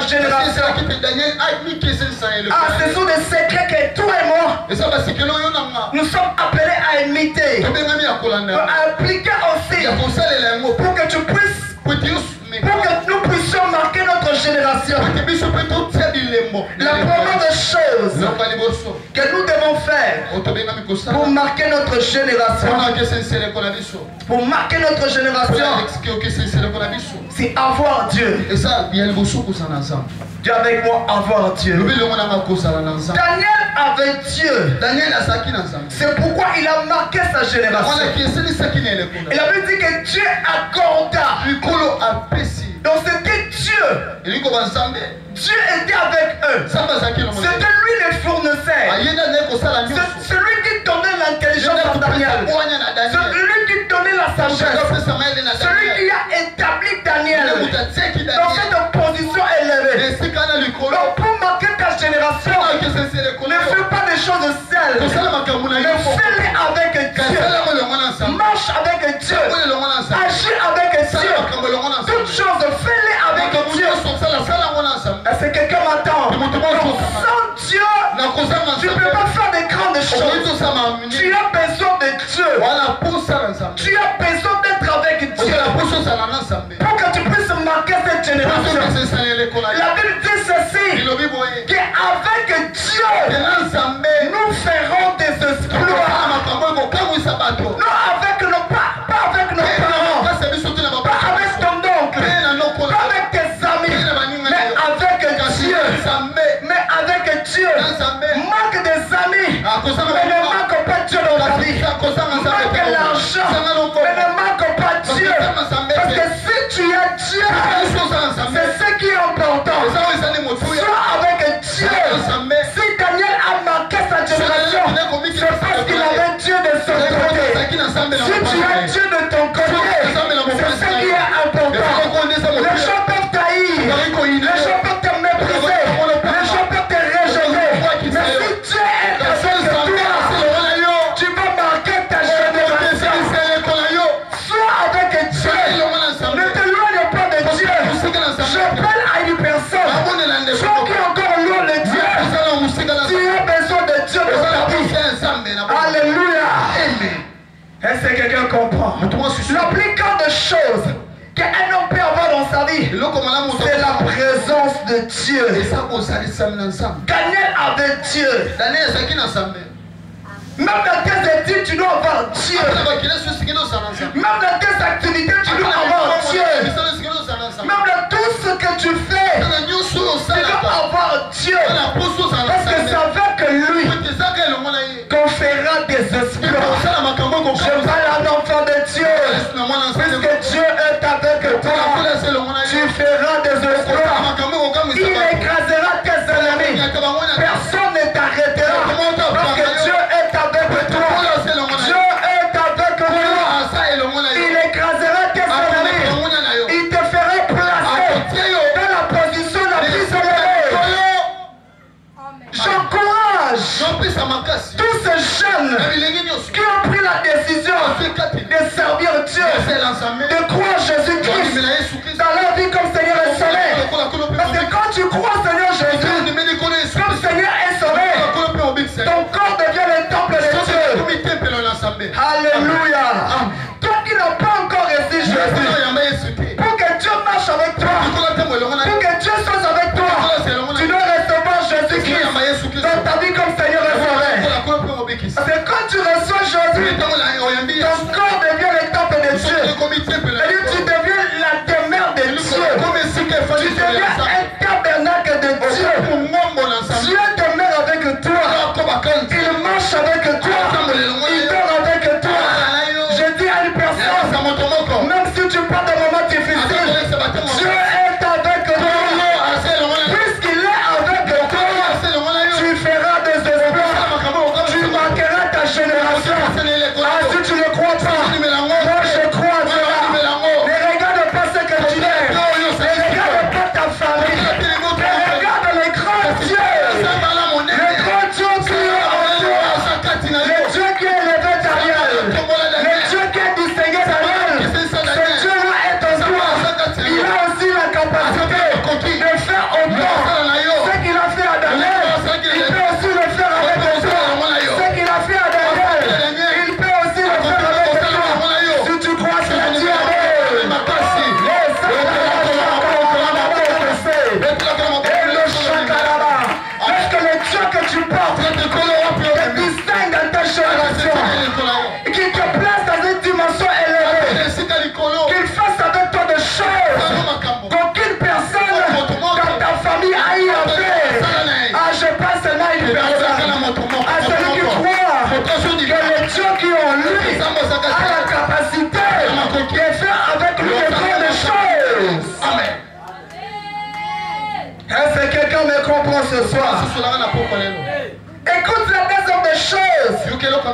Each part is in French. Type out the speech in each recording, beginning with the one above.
génération. Ah, ce sont des secrets que toi et moi, nous sommes appelés à imiter, à appliquer aussi, pour que tu puisses, pour que nous puissions marquer notre génération. La première des choses que nous devons faire pour marquer notre génération, c'est avoir Dieu. Dis avec moi, avoir Dieu. Daniel avait Dieu. C'est pourquoi il a marqué sa génération. Il avait dit que Dieu accorda. Donc c'était Dieu. Dieu était avec eux. C'était lui le fournisseur. C'est lui qui donnait l'intelligence à Daniel. C'est lui qui donnait la sagesse. Celui qui a établi Daniel dans cette position élevée. Donc pour marquer ta génération, ne fais pas des choses seules, mais fais-les avec Dieu. Marche avec Dieu. Agis avec Dieu. Toutes choses, fais-les avec Dieu. Est-ce que quelqu'un m'attend? Sans Dieu, tu ne peux pas faire de grandes choses. Tu as besoin de Dieu. Tu as besoin d'être avec Dieu pour que tu puisses marquer cette génération. La Bible dit ceci, qu'avec Dieu, nous ferons des exploits. Non avec nos pas avec nos parents, pas avec ton oncle, pas avec tes amis, mais avec Dieu. Mais avec Dieu, manque des amis, mais ne manque pas Dieu dans ta vie. Manque l'argent, mais ne manque pas Dieu. Parce que si tu as Dieu, c'est ce qui est important. Sois avec Dieu. Si Daniel a marqué sa génération, c'est parce qu'il avait Dieu de son côté. Si tu as Dieu de ton côté, c'est ce qui est important. Les gens peuvent t'haïr, les gens peuvent te mépriser, les gens peuvent te rejeter. Mais si Dieu est avec toi, tu vas marquer ta génération. Sois avec Dieu. Ne t'éloigne pas de Dieu. J'appelle à une personne. Toi qui es encore loin de Dieu, tu as besoin de Dieu dans ta vie. Alléluia. Est-ce que quelqu'un comprend? La plus grande chose qu'un homme peut avoir dans sa vie, c'est la présence de Dieu. Daniel avait Dieu. Même dans tes études, tu dois avoir Dieu. Même dans tes activités, tu dois avoir Dieu. Même dans tout ce que tu fais, tu dois avoir Dieu. Parce que c'est avec lui qu'on fera des exploits. Je parle à l'enfant de Dieu. Puisque Dieu est avec toi, tu feras des exploits. Il écrasera tes ennemis. Personne ne t'arrêtera. Parce que Dieu est avec toi. Dieu est avec toi. Il écrasera tes ennemis. Il te fera placer dans la position la quelqu'un me comprend ce soir. Écoute la deuxième des choses.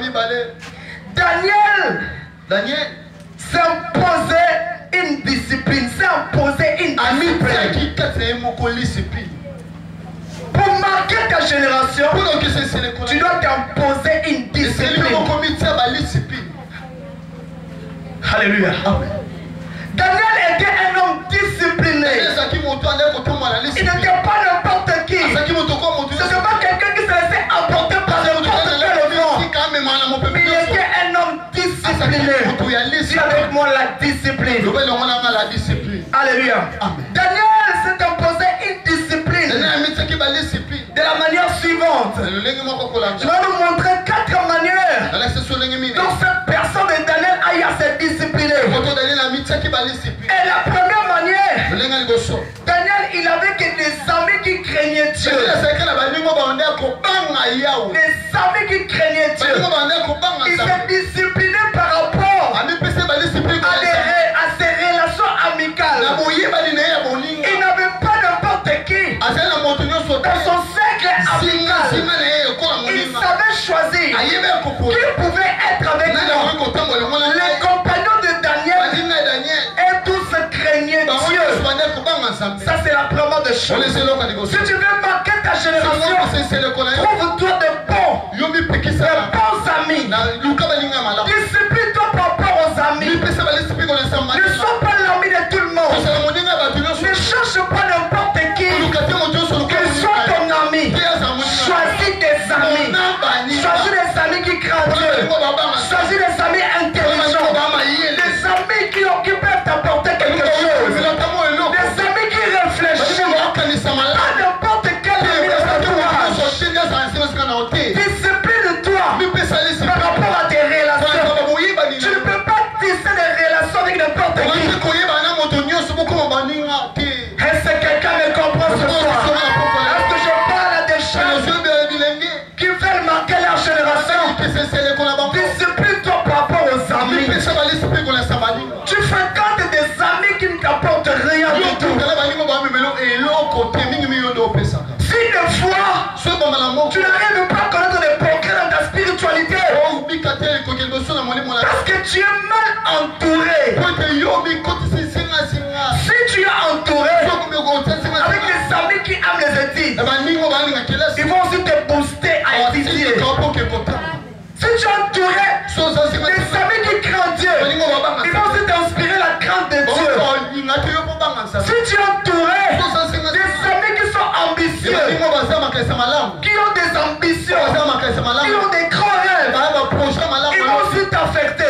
Daniel s'imposait une discipline. S'imposait une discipline. Pour marquer ta génération, tu dois t'imposer une discipline. Alléluia. Daniel était un homme discipliné. Il n'était pas n'importe qui. Ce n'était pas quelqu'un qui se laissait emporter par n'importe quel vent. Il était un homme discipliné. Dis avec moi la discipline. Alléluia. Daniel s'est imposé une discipline de la manière suivante. Je vais vous montrer 4 manières dont cette personne de Daniel a eu à se discipliner. Et la première manière, Daniel, il avait que des amis qui craignaient Dieu. Des amis qui craignaient Dieu. Il s'est discipliné par rapport à ses relations amicales. Il n'avait pas n'importe qui. Dans son cercle amical, il savait choisir qui pouvait être avec lui. Les compagnons de Daniel et tous craignaient Dieu. Ça, c'est la première des choses. Si tu veux marquer ta génération, trouve-toi de bons amis. Discipline-toi par rapport aux amis. Ne sois pas l'ami de tout le monde. Ne cherche pas n'importe qui. Qu'il soit ton ami. Choisis des amis. Choisis des amis qui craignent Dieu. Choisis des amis intelligents. Des amis qui peuvent t'apporter quelque chose. Des amis qui réfléchissent. Pas n'importe quel ami de entourage. Discipline-toi par rapport à tes relations. Tu ne peux pas tisser des relations avec n'importe qui. Est-ce que quelqu'un me comprend ce soir? Est-ce que je parle à des choses qui veulent marquer leur génération? Discipline-toi par rapport aux amis. Tu fréquentes des amis qui ne t'apportent rien du tout. Si des fois tu n'arrives pas à connaître des progrès dans ta spiritualité parce que tu es mal entouré. Si tu es entouré avec des amis qui aiment les études, ils vont aussi te booster à étudier. Si tu es entouré des amis qui craignent Dieu, ils vont aussi t'inspirer la crainte de Dieu. Si tu es entouré des amis qui sont ambitieux, qui ont des ambitions, qui ont des grands rêves, ils vont aussi t'affecter.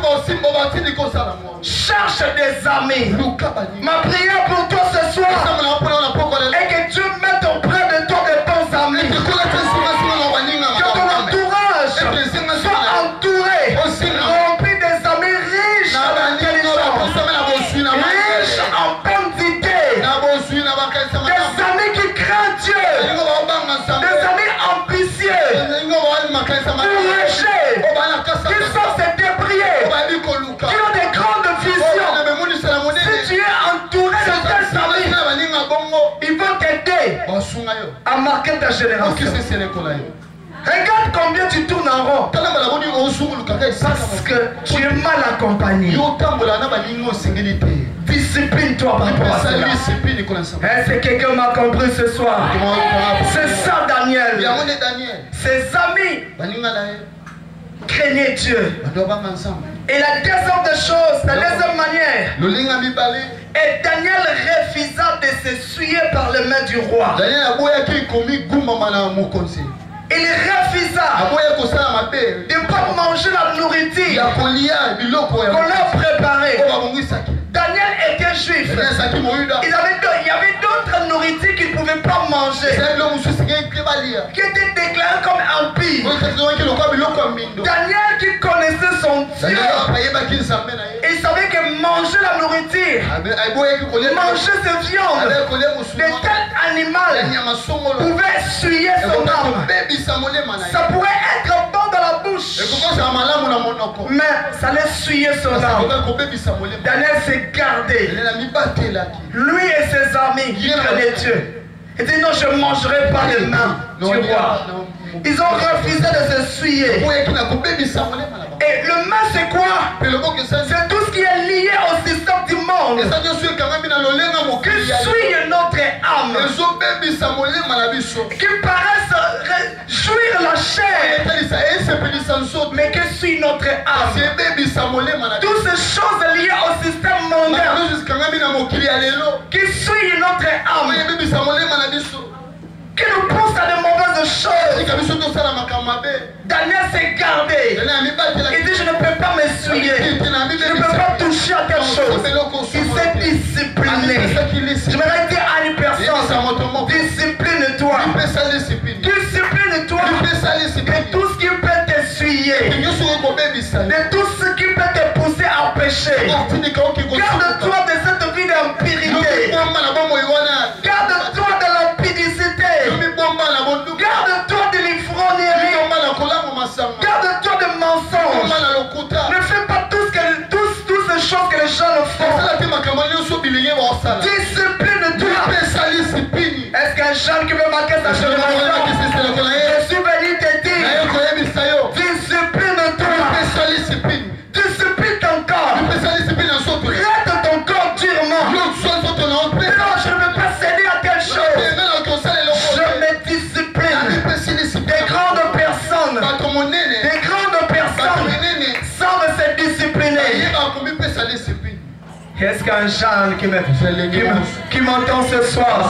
Cherche des amis. Ma prière pour toi ce soir est que Dieu mette auprès de toi des bons amis. Que ton entourage soit entouré, rempli des amis riches en intelligence, riches en bonnes idées, des amis qui craignent Dieu, des amis ambitieux, courageux, qui savent se débrouiller, qui ont des grandes visions. Si tu es entouré de tels amis, ils vont t'aider à marquer ta génération. Regarde combien tu tournes en rond parce que tu es mal accompagné. Discipline-toi par rapport à cela. Est-ce que quelqu'un m'a compris ce soir? C'est ça Daniel. Ses amis craignaient Dieu. Et la deuxième des choses, la deuxième manière, et Daniel refusa de s'essuyer par les mains du roi. Il refusa de ne pas manger la nourriture qu'on a préparée. Daniel était juif. Il y avait d'autres nourritures qu'il ne pouvait pas manger, qui étaient déclarées comme impures. Daniel qui connaissait son Dieu, il savait que manger la nourriture, manger cette viande de tel animal pouvait essuyer son âme. Ça pourrait être bon dans la bouche, mais ça allait essuyer son âme. Daniel s'est gardé, lui et ses amis qui craignaient Dieu. Il dit non, je ne mangerai pas les mains du roi. Ils ont refusé de s'essuyer. Et le main, c'est quoi? C'est tout ce qui est lié au système du monde qui suit notre âme, qui paraissent jouir la chair, mais qui suit notre âme. Toutes ces choses liées au système mondain qui suit notre âme, qui nous pousse à de mauvaises choses. Daniel s'est gardé. Il dit je ne peux pas m'essuyer, je ne peux pas toucher à telle chose. Il s'est discipliné. Je voudrais dire à une personne, discipline-toi. Discipline-toi de tout ce qui peut t'essuyer, de tout ce qui peut te pousser à pécher. Garde-toi de cette vie d'impurité. Garde-toi de l'ampidicité. Garde-toi de l'ivrognerie. Garde-toi de mensonges. Ne fais pas toutes ces choses que les gens le font. Discipline-toi. Est-ce qu'un jeune qui veut marquer sa génération? Je suis venu te dire, discipline-toi. Discipline ton corps. Traite ton corps durement. Non, je ne veux pas céder à telle chose. Je me discipline. Des grandes personnes savent se discipliner. Est-ce qu'un jeune qui m'entend ce soir?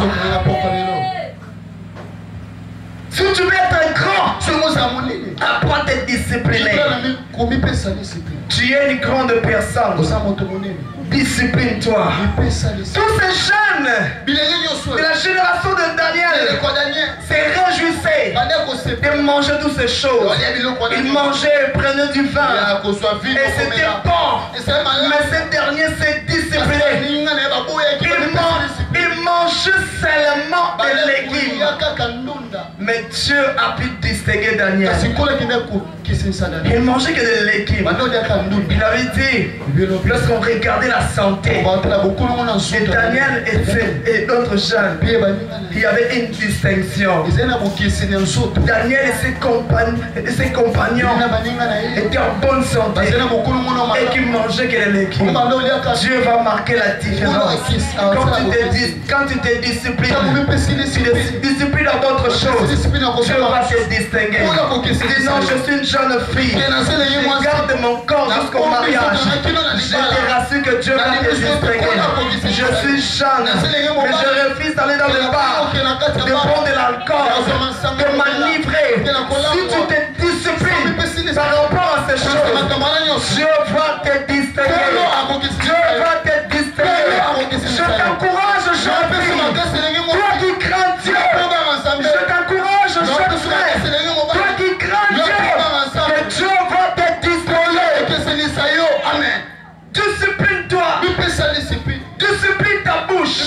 Si tu veux être grand, apprends à te discipliner. Tu es une grande personne. Discipline-toi. Tous ces jeunes de la génération de Daniel se réjouissaient de manger toutes ces choses. Ils mangeaient, prenaient du vin. Et c'était bon. Mais ces derniers s'est discipliné. Ils mangeaient seulement des légumes. Mais Dieu a pu distinguer Daniel. Il mangeait que des légumes. Il avait dit, lorsqu'on regardait la santé de Daniel et d'autres jeunes, il y avait une distinction. Daniel et ses compagnons étaient en bonne santé et qui mangeaient que des légumes. Dieu va marquer la différence. Quand tu te disciplines, tu te disciplines dans d'autres choses, Dieu va te distinguer. Tu dis non, je suis une jeune fille, je garde mon corps jusqu'au mariage. Je te rassure que Dieu va te distinguer. Je suis jeune, mais je refuse d'aller dans le bar, de prendre de l'alcool, de m'enivrer. Si tu te disciplines par rapport à ces choses, Dieu va te distinguer. Dieu va te distinguer. Je t'encourage, jeune fille, toi qui crains Dieu. Je t'encourage, jeune frère, toi qui crains Dieu, que Dieu va te distinguer. Amen. Discipline-toi. Discipline ta bouche.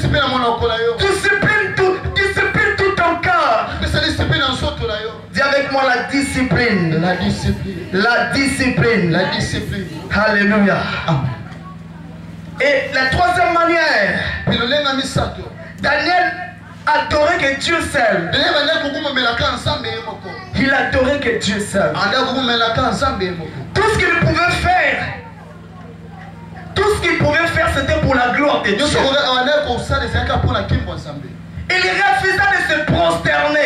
Discipline tout ton cœur. Dis avec moi la discipline. La discipline. Alléluia. Et la troisième manière, Daniel adorait que Dieu seul. Il adorait que Dieu seul. Tout ce qu'il pouvait faire, c'était pour la gloire de Dieu. Il refusa de se prosterner.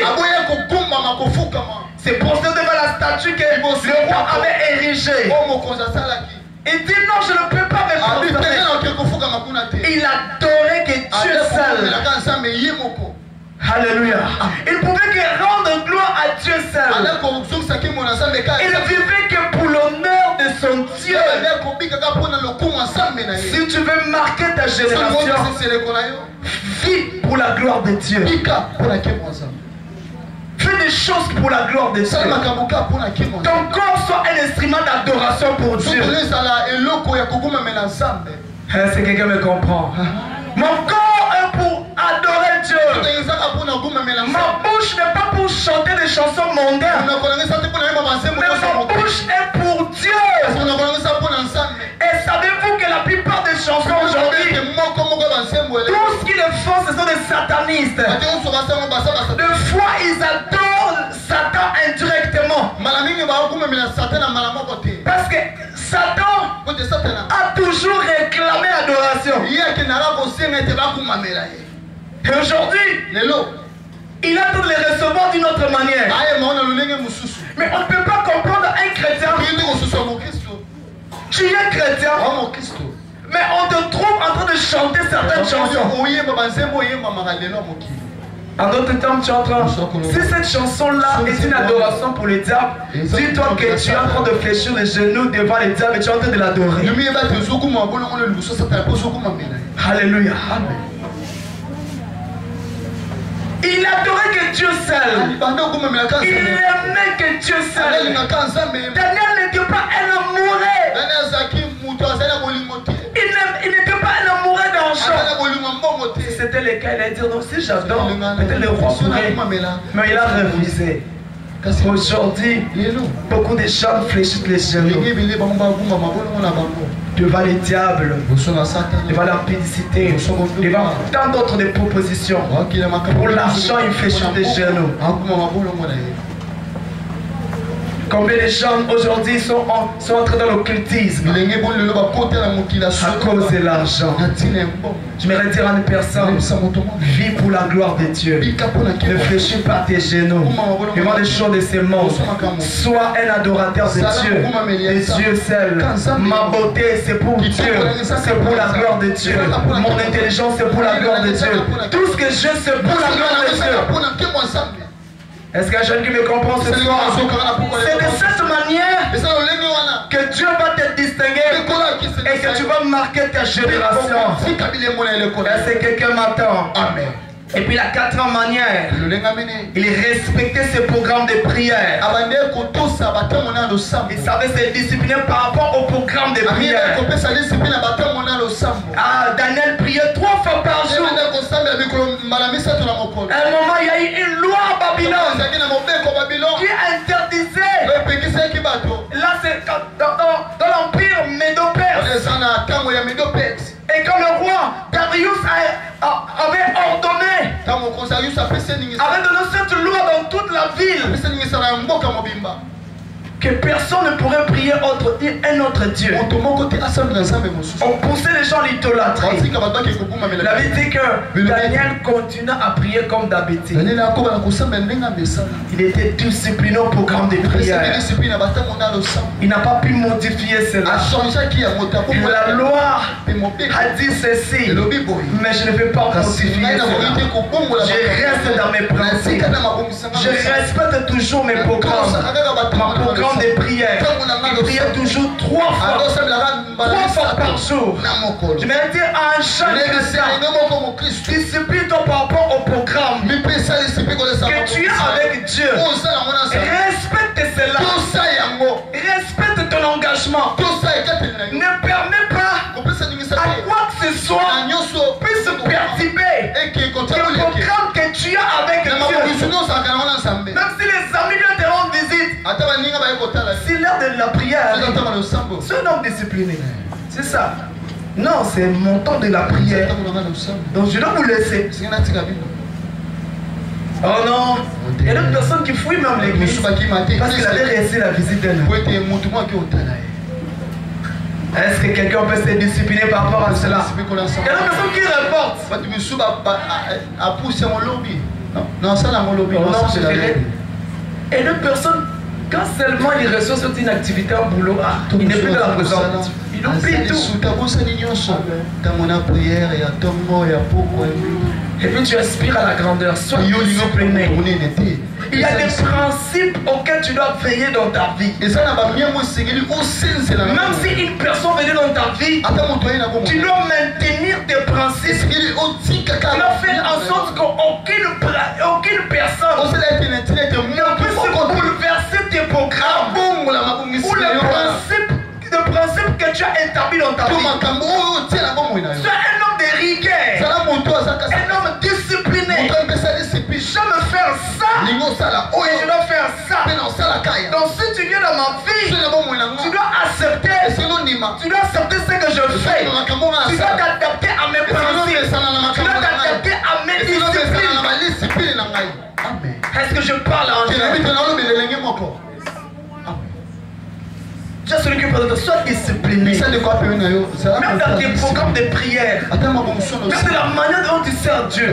Se prosterner devant la statue que le roi avait érigée. Il dit non, je ne peux pas me prosterner. Il adorait que Dieu seul. Alléluia. Il pouvait que rendre gloire à Dieu seul. Il vivait que pour l'honneur de son Dieu. Si tu veux marquer ta génération, vis pour la gloire de Dieu. Fais des choses pour la gloire de Dieu. Ton corps soit un instrument d'adoration pour Dieu. Est-ce que quelqu'un me comprend? Mon corps est pour adorer Dieu. Ma bouche n'est pas pour chanter des chansons mondaines. Mais ma bouche est pour Dieu. Et savez-vous que la plupart des chansons aujourd'hui, tout ce qu'ils font, ce sont des satanistes. De fois, ils adorent Satan indirectement. Parce que Satan a toujours réclamé adoration. Et aujourd'hui, il attend de les recevoir d'une autre manière. Mais on ne peut pas comprendre un chrétien. Tu es chrétien, mais on te trouve en train de chanter certaines chansons. En d'autres termes, tu es en train. Si cette chanson-là est une adoration pour le diable, dis-toi que tu es en train de fléchir les genoux devant le diable et tu es en train de l'adorer. Alléluia. Il adorait que Dieu seul. Il aimait que Dieu seul. Daniel n'était pas un amoureux. Il n'était pas un amoureux d'argent. Si c'était le cas, il allait dire, donc si j'adore, peut-être le roi pourrait. Mais il a refusé. Aujourd'hui, beaucoup de gens fléchissent les genoux devant les diables, devant la pédicité, devant tant d'autres propositions. Pour l'argent, ils fléchissent les genoux. Combien de gens aujourd'hui sont entrés dans l'occultisme à cause de l'argent? J'aimerais dire à une personne, vis pour la gloire de Dieu. Ne fléchis pas tes genoux devant les choses de ce monde. Sois un adorateur de Dieu, de Dieu seul. Ma beauté, c'est pour Dieu, c'est pour la gloire de Dieu. Mon intelligence, c'est pour la gloire de Dieu. Tout ce que je sais, c'est pour la gloire de Dieu. Est-ce qu'il y a un jeune qui me comprend ce soir? C'est de cette manière que Dieu va te distinguer et que tu vas marquer ta génération. Est-ce que quelqu'un m'attend? Amen. Et puis la quatrième manière, il respectait ses programmes de prière. Il savait se discipliner par rapport au programme de prière. Daniel priait 3 fois par jour. À un moment, il y a eu une loi à Babylone qui interdisait. Là, c'est dans l'empire Médo-Perse. Et quand le roi Darius avait ordonné, avait donné cette loi dans toute la ville, que personne ne pourrait prier un autre Dieu. On poussait les gens à l'idolâtrie. La vérité dit que Daniel continua à prier comme d'habitude. Il était discipliné au programme de prière. Il n'a pas pu modifier cela. La loi a dit ceci, mais je ne vais pas modifier cela. Je reste dans mes principes. Je respecte toujours mes programmes. Mon programme de prière. Il priait toujours 3 fois par jour. Je vais dire à un jeune chrétien, discipline-toi par rapport au programme que tu es avec Dieu. Respecte cela. Respecte ton engagement. Ne permets pas à quoi que ce soit puisse perturber le programme que tu as avec Dieu. Même si les amis viennent te rendre visite, c'est l'heure de la prière. C'est un homme discipliné. C'est ça. Non, c'est mon temps de la prière. Donc je dois vous laisser. Oh non. Il y a d'autres personnes qui fouillent même l'église parce qu'il avait reçu la visite d'un homme. Est-ce que quelqu'un peut se discipliner par rapport à cela? Il y a d'autres personnes qui reportent. Et d'autres personnes, quand seulement il reçoit cette inactivité en boulot, il n'est plus dans la présence. Il oublie tout. Et puis tu aspires à la grandeur. Sois discipliné. Il y a des principes auxquels tu dois veiller dans ta vie. Même si une personne venait dans ta vie, tu dois maintenir tes principes. Tu dois faire en sorte qu'aucune personne ne puisse bouleverser tes programmes ou le principe que tu as établi dans ta vie. Sois un homme de rigueur, un homme discipliné. J'aime faire ça Et je dois faire ça. Donc si tu viens dans ma vie, tu dois accepter. Tu dois accepter ce que je fais. Tu dois t'adapter à mes principes. Tu dois t'adapter à mes disciplines. Est-ce que je parle en Juste celui qui peut soit discipliné. Même dans tes programmes de prière. Même de la manière dont tu sers Dieu.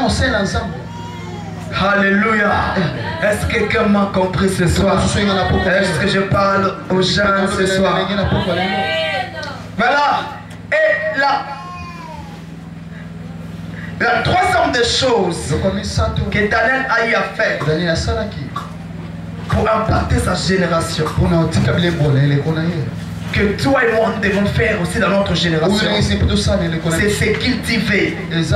Alléluia. Est-ce que quelqu'un m'a compris ce soir? Est-ce que je parle aux gens ce soir? Voilà. Et la troisième des choses que Daniel a eu à faire pour impacter sa génération, que toi et moi nous devons faire aussi dans notre génération, c'est se cultiver.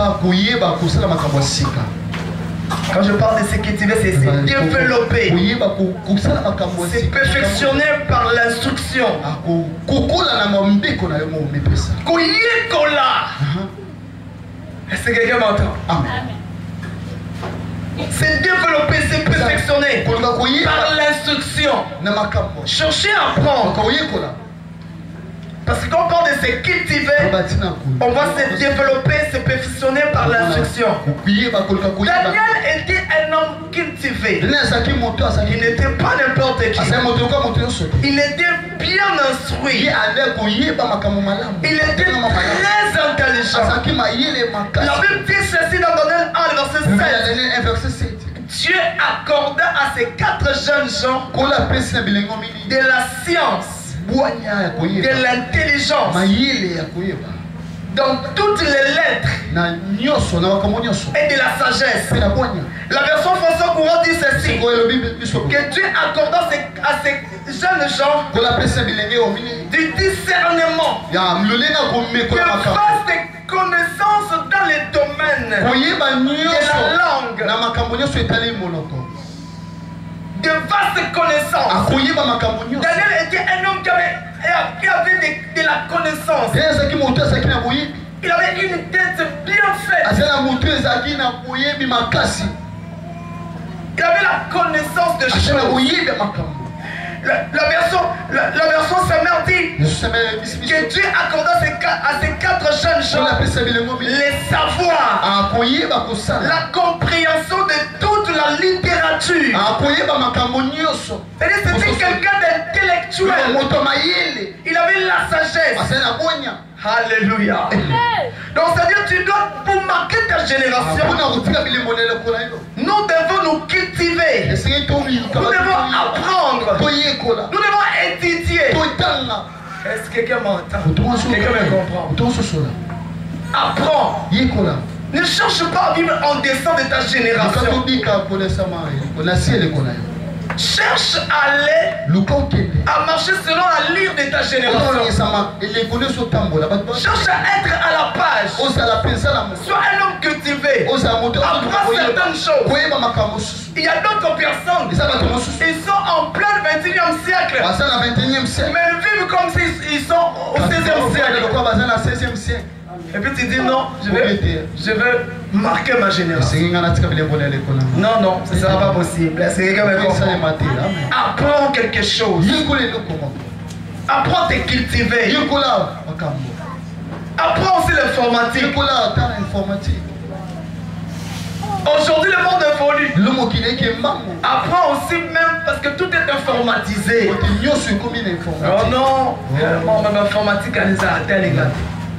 Quand je parle de se cultiver, c'est se développer, c'est perfectionner par l'instruction. Est-ce que quelqu'un m'entend? C'est développer, c'est perfectionner par l'instruction. Chercher à apprendre. Parce que quand on parle de se cultiver, on va se développer, se perfectionner par l'instruction. Daniel était un homme cultivé. Il n'était pas n'importe qui. Il était bien instruit. Il était très intelligent. La Bible dit ceci dans Daniel 1, verset 7. Dieu accorda à ces 4 jeunes gens de la science, de l'intelligence, dans toutes les lettres et de la sagesse. La version française courante dit ceci, que Dieu accorda à ces jeunes gens du discernement, de vastes connaissances dans les domaines de la langue, de vastes connaissances. Daniel était un homme qui avait de la connaissance. Il avait une tête bien faite. Il avait la connaissance de choses. La version Samer dit que Dieu accorda à ces 4 jeunes gens les savoirs, la compréhension de toute la littérature. C'est-à-dire c'était quelqu'un d'intellectuel. Il avait la sagesse. Alléluia. Donc c'est-à-dire tu dois, pour marquer ta génération, nous devons nous cultiver. Nous devons apprendre. Nous devons étudier. Est-ce que quelqu'un m'entend? Quelqu'un me comprend? Apprends. Ne cherche pas à vivre en descendant de ta génération. Cherche à aller, à marcher selon la lyre de ta génération. Cherche à être à la page. Sois un homme cultivé. Apprends certaines choses. Il y a d'autres personnes, ils sont en plein 21e siècle, mais ils vivent comme s'ils sont au 16e siècle. Et puis tu dis non, je veux marquer ma génération. Non, non, ce ne sera pas possible. Apprends quelque chose. Apprends à te cultiver. Apprends aussi l'informatique. Aujourd'hui, le monde évolue. Apprends aussi même parce que tout est informatisé. Oh non, même informatique, elle les a atteints, les gars.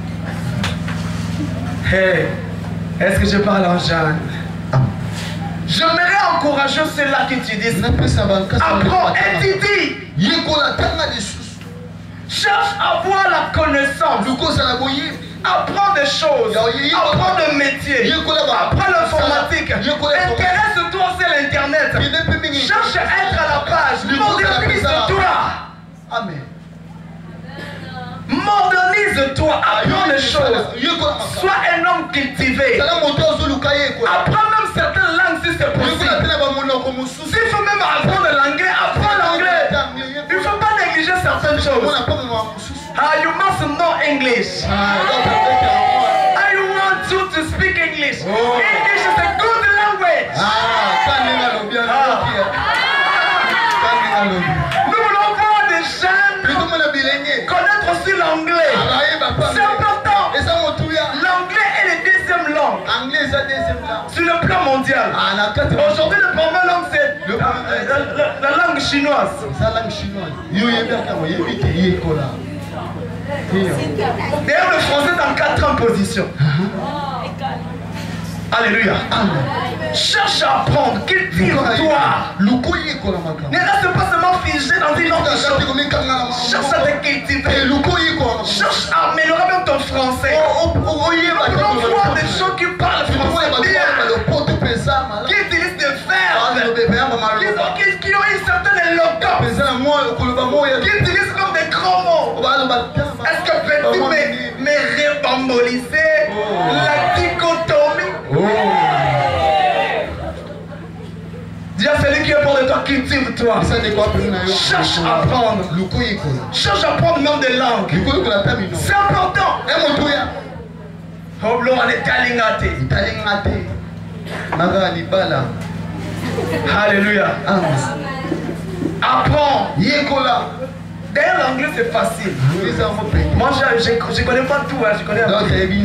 Hey, est-ce que je parle en Jeanne? J'aimerais encourager ceux-là qui te disent apprends, étudie. Cherche à avoir la connaissance. Apprends des choses. Apprends le métier. Apprends l'informatique. Intéresse-toi sur l'internet. Cherche à être à la page. Modernise-toi. Amen. Modernise-toi, apprends les choses. Sois un homme cultivé. Apprends même certaines langues si c'est possible. S'il faut même apprendre l'anglais, apprends l'anglais. Il ne faut pas négliger certaines choses. You must know English. I want you to speak English. English is a good language. Aujourd'hui, le premier langue, c'est la langue chinoise. C'est la langue chinoise. D'ailleurs, le français est en 4 positions. Alléluia. Cherche à apprendre. Cultive-toi. Ne reste pas seulement figé dans une autre chose. Cherche à te cultiver. Cherche à améliorer même ton français. Prends-toi des gens qui parlent français bien. Qui utilisent des verbes. Qui ont une certaine éloquence. Qui utilisent comme des grands mots. Est-ce que peux-tu me rebamboliser la dichotomie? Dis à celui qui est pour de toi, cultive-toi. Cherche à apprendre. Cherche à apprendre même des langues. C'est important. Alléluia. Apprends. D'ailleurs, l'anglais c'est facile. Moi, je connais pas tout. Hein, je connais un peu.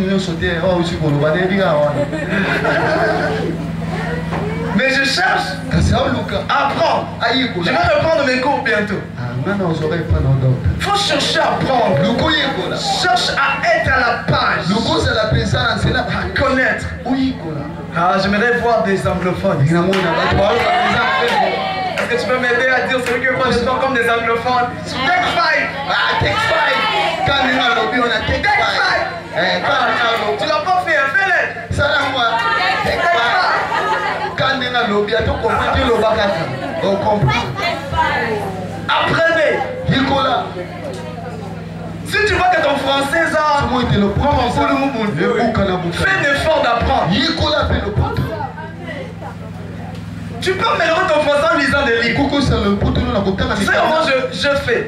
Mais je cherche à apprendre. Je vais reprendre mes cours bientôt. Il faut chercher à apprendre. Cherche à être à la page. À connaître. J'aimerais voir des anglophones. Est-ce que tu peux m'aider à dire celui qui veut prendre des temps comme des anglophones? Take 5! Take 5! Quand on a lobby, on a take 5! Tu l'as pas fait, fais-le! Ça là, moi, take 5! Quand on a lobby, on comprend. Apprenez! Nicolas! Si tu vois que ton français, ça, fais l'effort d'apprendre. Nicolas fait le pot. Tu peux améliorer ton français en lisant des livres. C'est comment je fais.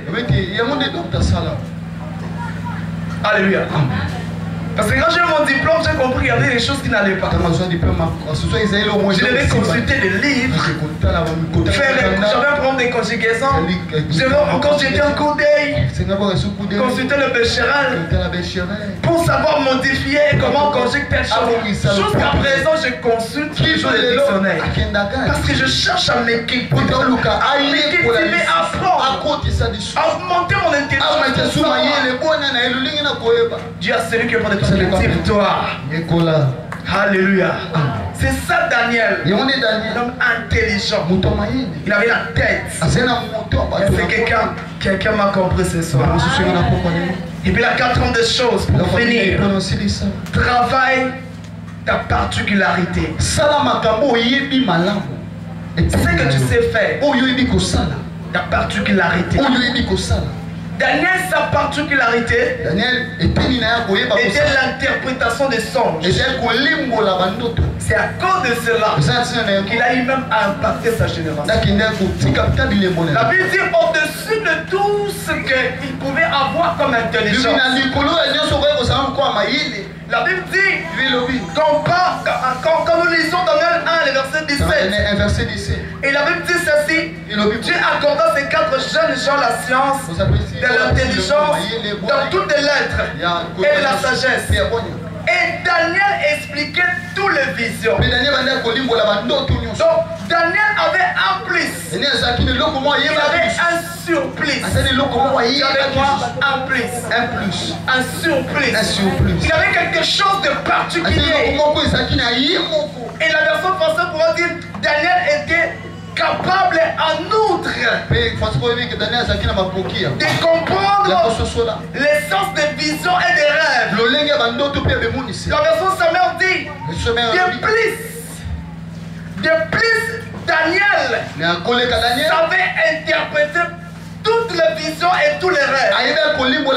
Alléluia. Parce que quand j'ai eu mon diplôme, j'ai compris qu'il y avait des choses qui n'allaient pas. Je devais consulter des livres. J'avais un problème de conjugaison. Quand j'étais en coup d'œil, consulter le Bécherel pour savoir modifier comment on conjugue telle chose. Jusqu'à présent, je consulte toujours les dictionnaires. Parce que je cherche à m'équiper, à apprendre, à augmenter mon intelligence. Dieu a celui qui est pour de toi, cultive-toi. Alléluia. C'est ça Daniel. L'homme intelligent. Il avait la tête. C'est quelqu'un m'a compris ce soir. Et puis la 4e des choses pour finir. Travaille ta particularité. Ce que tu sais faire. Ta particularité. Daniel, sa particularité était l'interprétation des songes. C'est à cause de cela qu'il a eu même à impacter sa génération. La Bible dit au-dessus de tout ce qu'il pouvait avoir comme intelligence. La Bible dit, quand nous lisons Daniel 1, le verset 17, et la Bible dit ceci, Dieu accorda ces 4 jeunes gens la science, de l'intelligence, dans toutes les lettres et de la sagesse. Et Daniel expliquait toutes les visions. Donc Daniel avait un plus. Il avait un surplus. Avec moi, un plus. Un surplus. Il avait quelque chose de particulier. Et la version française pourrait dire Daniel était capable en outre de comprendre l'essence des visions et des rêves. La version Samuel dit de plus Daniel savait interpréter toutes les visions et tous les rêves. Il avait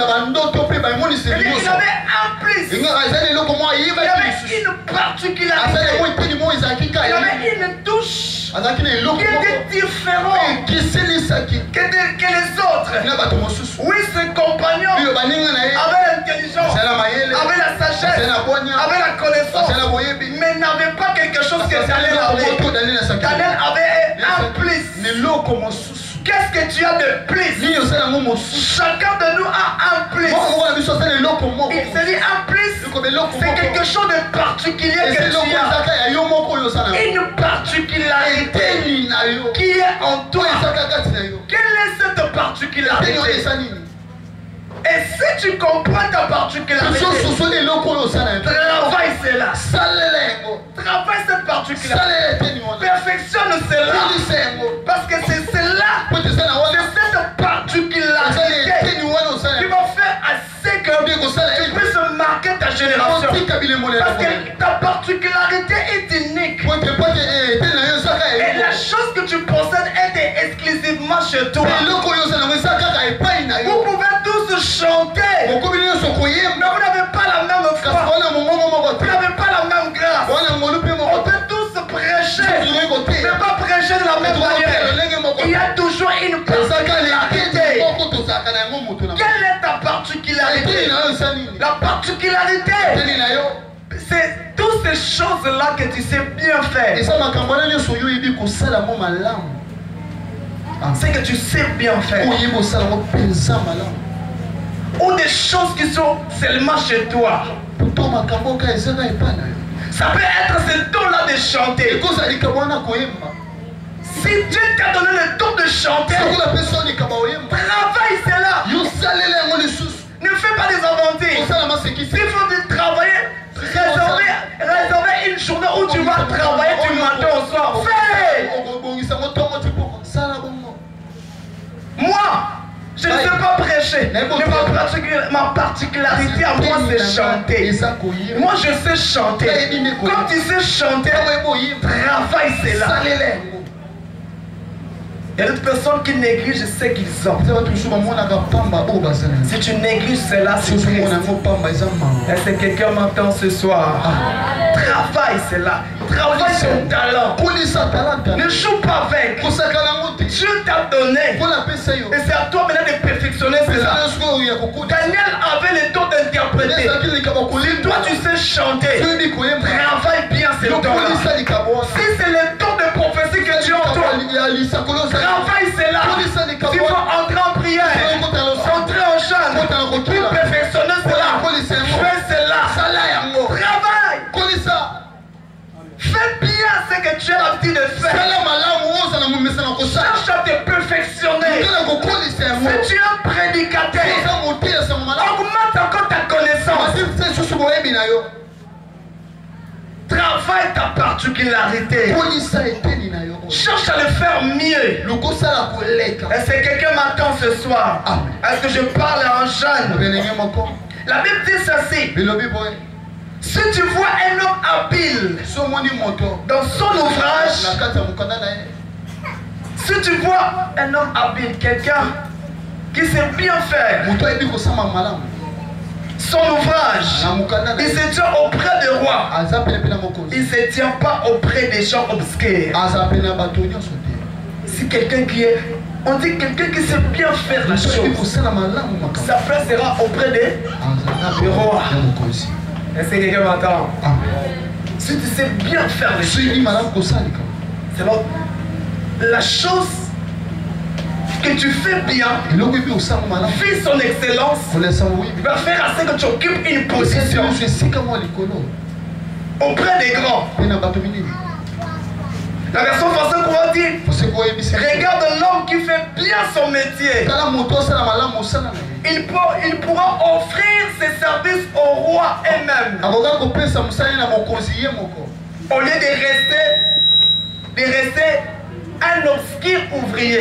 un plus. Il avait une particularité. Il avait une touche qui était différente que les autres. Oui, ses compagnons avaient l'intelligence, avaient la sagesse, avaient la connaissance, mais n'avaient pas quelque chose que Daniel avait. Daniel avait un plus. Qu'est-ce que tu as de plus? Chacun de nous a un plus. Il se dit un plus, c'est quelque chose de particulier que tu as. Une particularité qui est en toi. Quelle est cette particularité? Et si tu comprends ta particularité, travaille cela. Travaille cette particularité. Perfectionne cela. Parce que c'est cela, c'est cette particularité qui va faire assez que tu puisses marquer ta génération. Parce que ta particularité est unique. Et la chose que tu possèdes est exclusivement chez toi. Vous pouvez tous chanter, mais vous n'avez pas la même foi. Vous n'avez pas la même grâce. On peut tous prêcher, mais pas prêcher de la même manière. Il y a toujours une particularité. Quelle est ta particularité? La particularité, c'est toutes ces choses-là que tu sais bien faire. C'est que tu sais bien faire. Ou des choses qui sont seulement chez toi. Ça peut être ce don-là de chanter. Si Dieu t'a donné le don de chanter, travaille cela. Ne fais pas des inventer. S'il faut travailler, réserver une journée où tu vas travailler du matin au soir. Fais! Moi, je ne sais pas prêcher. Ma particularité à moi, c'est chanter. Moi, je sais chanter. Quand tu sais chanter, travaille cela. Il y a d'autres personnes qui négligent ce qu'ils ont. Si tu négliges cela, c'est triste. Est-ce que quelqu'un m'entend ce soir? Travaille cela. Travaille ton talent. Ne joue pas avec. Dieu t'a donné. Et c'est à toi maintenant de perfectionner cela. Daniel avait le don d'interpréter. Si toi tu sais chanter, travaille bien ce don-là. Si c'est le don de prophétie que tu as en toi, travaille cela. Tu vas entrer en prière, entrer en chant, pour perfectionner cela. Fais cela. Travaille. Fais bien ce que tu as l'habitude de faire. Cherche à te perfectionner. Si tu es un prédicateur, augmente encore ta connaissance. Travaille ta particularité. Cherche à le faire mieux. Est-ce que quelqu'un m'attend ce soir? Est-ce que je parle à un jeune? La Bible dit ceci. Si tu vois un homme habile dans son ouvrage, si tu vois un homme habile, quelqu'un qui sait bien faire son ouvrage, il se tient auprès du roi. Il ne se tient pas auprès des gens obscurs. Si quelqu'un qui est, on dit quelqu'un qui sait bien faire la chose, sa place sera auprès du roi. Est-ce que quelqu'un m'entend? Si tu sais bien faire les choses, c'est la chose que tu fais bien, vis son excellence, va faire à ce que tu occupes une position auprès des grands. La version française pourra dire, regarde l'homme qui fait bien son métier. Il pourra offrir ses services au roi elle-même. Au lieu de rester un obscur ouvrier.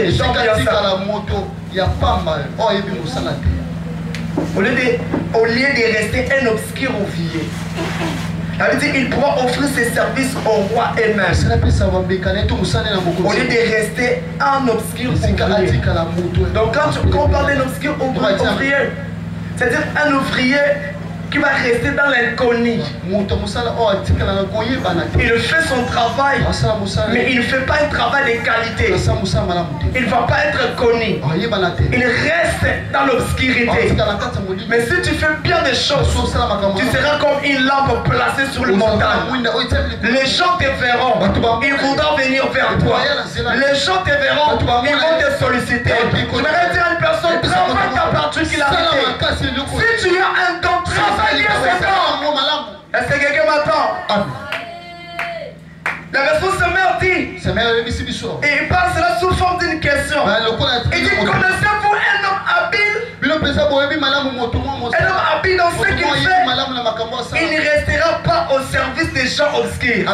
Au lieu de rester un obscur ouvrier. Il pourra offrir ses services au roi elle-même. Au lieu de rester un obscur ouvrier. Donc quand on parle d'un obscur ouvrier, c'est-à-dire un ouvrier qui va rester dans l'inconnu. Il fait son travail, mais il ne fait pas un travail de qualité. Il ne va pas être connu. Il reste dans l'obscurité. Mais si tu fais bien des choses, tu seras comme une lampe placée sur le montagne. Les gens te verront, ils voudront venir vers toi. Les gens te verront, ils vont te solliciter. Je voudrais dire à une personne, travaille ta particularité. Si tu as un don, travaille bien ce don. Est-ce que quelqu'un m'attend? La version Semer dit, et il parle cela sous forme d'une question. Il dit, connaissez-vous un homme habile? Un homme habile dans ce qu'il fait, il ne restera pas au service des gens obscurs.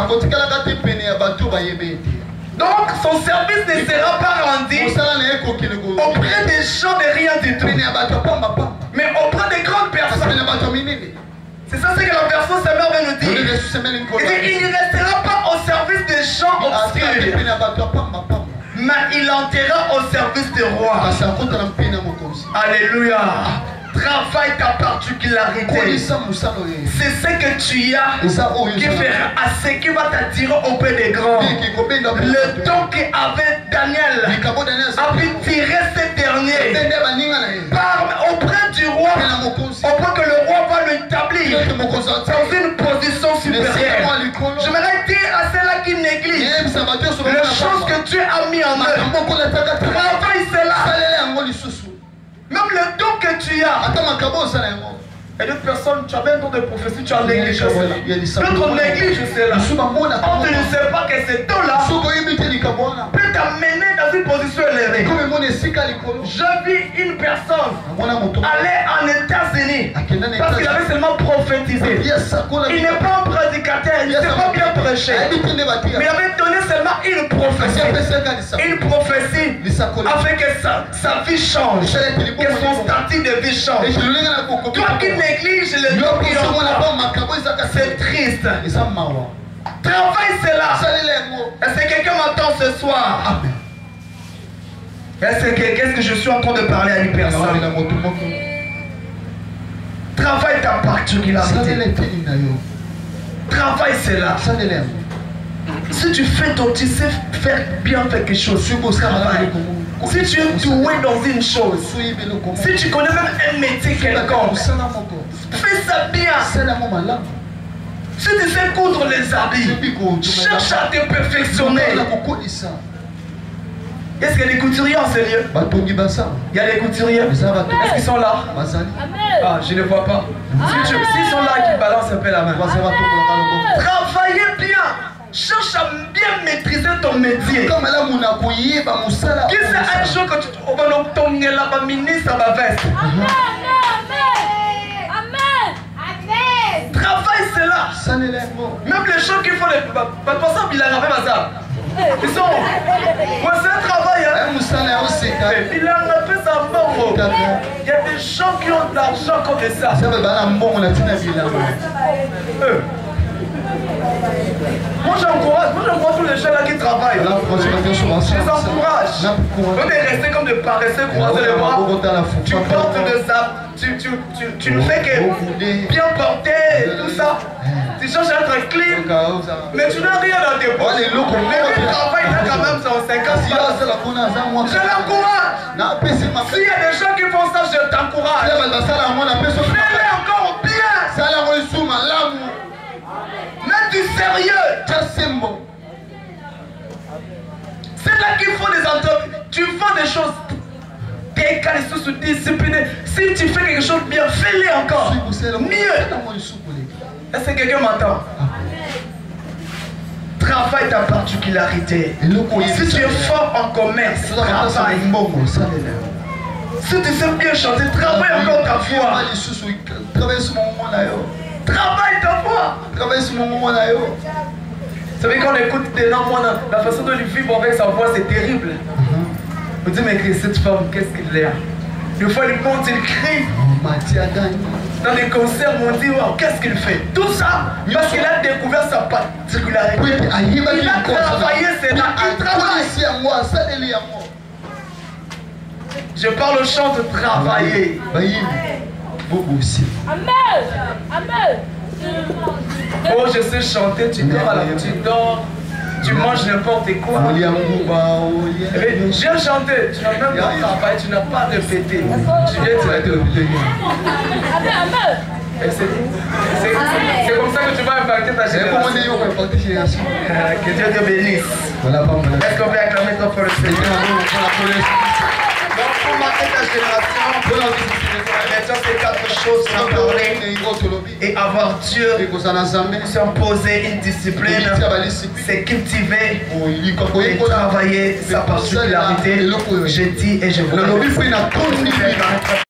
Donc son service ne sera pas rendu auprès des gens de rien du tout, mais auprès des grandes personnes. C'est ça ce que la version Semer veut nous dire. Il ne restera pas au service des gens obscurs, mais il entrera au service du roi. Alléluia. Travaille ta particularité. C'est ce que tu as qui fera assez, qui va t'attirer auprès des grands. Le don qu'avait Daniel a pu tirer ces derniers auprès du roi, auprès que le roi va l'établir dans une position supérieure. J'aimerais dire à ceux-là qui négligent les choses que Dieu a mis en œuvre. Travaille cela. Même le don que tu as. Et d'autres personnes, tu as même don de prophétie, tu as négligé cela. L'autre néglige cela. On ne sait pas que ce don-là peut t'amener dans une position élevée. Je vis une personne aller en États-Unis parce qu'il avait seulement prophétisé. Il n'est pas un prédicateur, il ne sait pas bien prêcher. Mais il avait donné seulement une prophétie. Une prophétie afin que sa vie change, que son statut de vie change. Toi qui néglige le don qui c'est triste. Travaille cela. Est-ce que quelqu'un m'entend ce soir? Qu'est-ce que je suis en train de parler à une personne? Travaille ta particularité. Travaille cela. Si tu fais ton, tu sais faire bien quelque chose, travaille. Si tu es doué dans une chose, si tu connais même un métier quelconque, fais ça bien. Si tu sais coudre les habits, cherche à te perfectionner. Est-ce qu'il y a des couturiers en ce lieu? Il y a des couturiers. Est-ce qu'ils sont là? Ah, je ne vois pas. S'ils sont là, qu'ils balancent un peu la main. Travaillez bien. Cherche à bien maîtriser ton métier. Qui c'est un jour que tu vas tomber là-bas, ministre à ma veste? Travaille cela. Même les gens qui font les... Ils sont... C'est un travail. Il a rappelé sa mort. Il y a des gens qui ont de l'argent comme ça. Moi j'encourage tous les gens là qui travaillent. Je les encourage. On est resté comme des paresseux, croiser les bras. Tu portes de ça. Tu ne fais que bien porter, tout ça. Tu cherches à être clean, mais tu n'as rien dans tes poches. Mais tu travailles là quand même sur 50 ans. Je l'encourage. S'il y a des gens qui font ça, je t'encourage. Fais-le encore bien. Mets du sérieux. C'est là qu'il faut des entreprises. Tu fais des choses décalées, sous-disciplinées. Si tu fais quelque chose bien, fais-le encore. Mieux. Est-ce que quelqu'un m'entend? Travaille ta particularité. Si tu es fort en commerce, travaille. Si tu sais bien chanter, travaille encore ta voix. Travaille ta voix. Vous savez, quand on écoute des noms, la façon de lui vivre avec sa voix, c'est terrible. On dit, mais cette femme, qu'est-ce qu'elle est? Des fois, il monte, il crie. Dans les concerts, on dit, wow, qu'est-ce qu'il fait? Tout ça, parce qu'il a découvert sa particularité. Il a travaillé, c'est là, il travaille. Je parle au chant de travailler. Vous aussi. Amen. Amen. Oh, je sais chanter, tu dors, tu dors, tu manges n'importe quoi. J'aime chanter, tu n'as même pas travaillé, tu n'as pas répété. Tu viens, tu vas te répéter. Amen. C'est comme ça que tu vas impacter ta génération. Que Dieu te bénisse. Est-ce qu'on peut acclamer toi pour le Seigneur? Donc pour marquer ta génération, maintenant c'est 4 choses à parler et avoir Dieu, s'imposer une discipline, c'est cultiver et travailler sa particularité. Je dis et je vous